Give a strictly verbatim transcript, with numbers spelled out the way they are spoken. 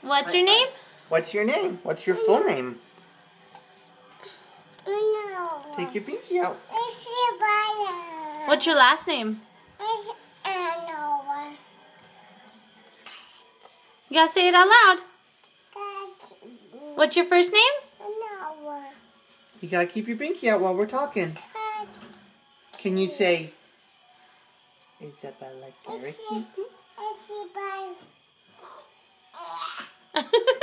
What's your name? What's your name? What's your full name? No. Take your pinky out. Isabella. What's your last name? Isabella. You gotta say it out loud. What's your first name? No. You gotta keep your pinky out while we're talking. Can you say Isabella Garrity? Isabella.